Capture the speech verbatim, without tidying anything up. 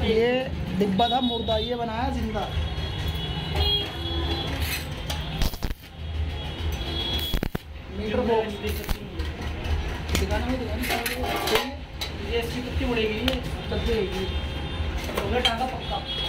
ये डिब्बा था मुर्दा, ये बनाया जिंदा। मीटर बॉक्स दिखाना में दिखाना ये इसकी कितनी बढ़ेगी, ये चलती रहेगी, टाका पक्का।